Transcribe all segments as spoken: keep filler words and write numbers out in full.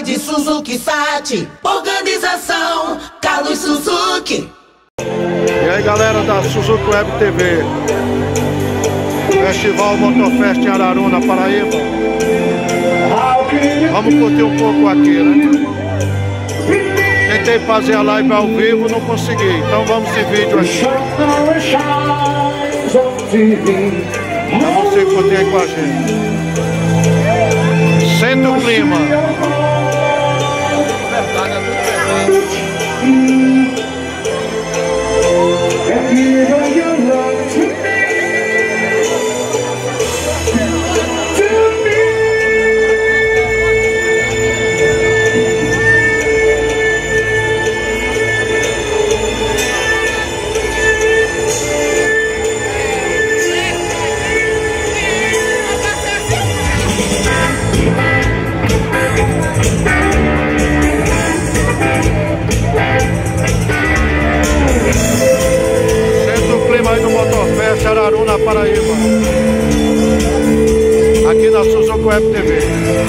Rede Suzuki Sat, organização Carlos Suzuki. E aí galera da Suzuki Web T V, Festival Motofest em Araruna, Paraíba. Vamos curtir um pouco aqui, né? Tentei fazer a live ao vivo, não consegui, então vamos de vídeo aqui. Pra você curtir aí com a gente. Senta o clima. Motofest Araruna, Paraíba, aqui na Suzuki Web T V.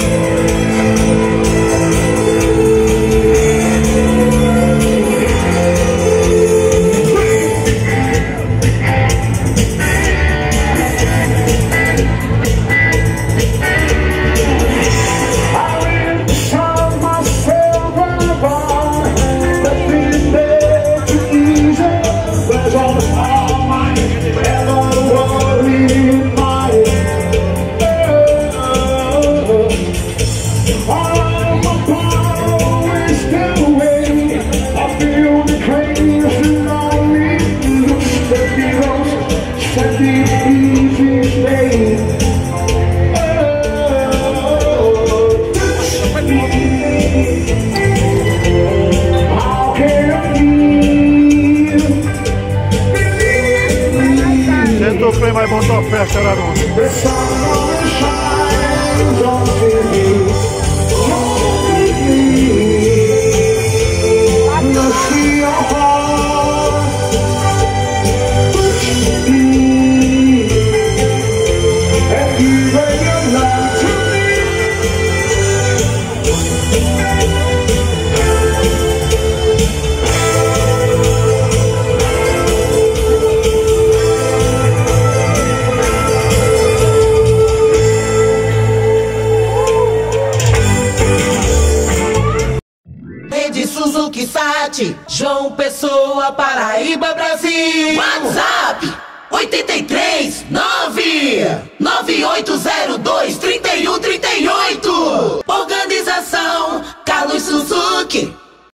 Sentou o clima e montou a festa, Araruna. Suzuki Sat, João Pessoa, Paraíba, Brasil. WhatsApp oito três nove nove oito zero dois três um três oito. Organização Carlos Suzuki.